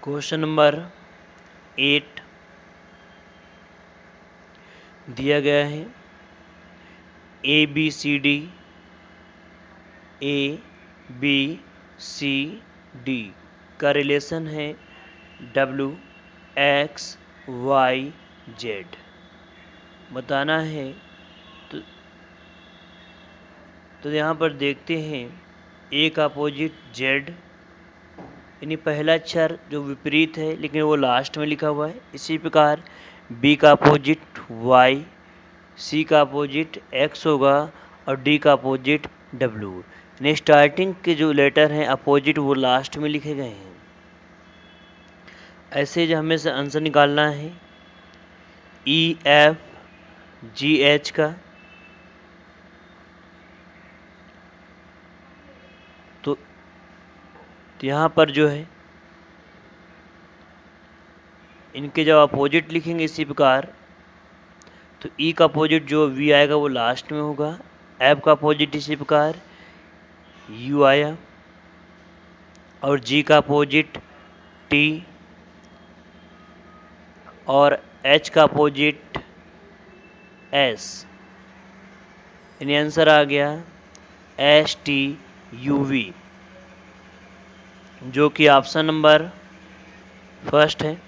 Question number 8 दिया गया है ABCD का रिलेशन है WXYZ बताना है। तो यहाँ पर देखते हैं A का अपोजिट Z, यानी पहला अक्षर जो विपरीत है लेकिन वो लास्ट में लिखा हुआ है। इसी प्रकार B का अपोजिट Y, C का अपोजिट X होगा और D का अपोजिट W। यानी स्टार्टिंग के जो लेटर हैं अपोजिट वो लास्ट में लिखे गए हैं। ऐसे जो हमें से आंसर निकालना है EFGH का, तो यहाँ पर जो है इनके जब अपोजिट लिखेंगे इसी प्रकार, तो E का अपोजिट जो V आएगा वो लास्ट में होगा। F का अपोजिट इसी प्रकार U आया और G का अपोजिट T और H का अपोजिट S, यानी आंसर आ गया STUV, जो कि ऑप्शन नंबर फर्स्ट है।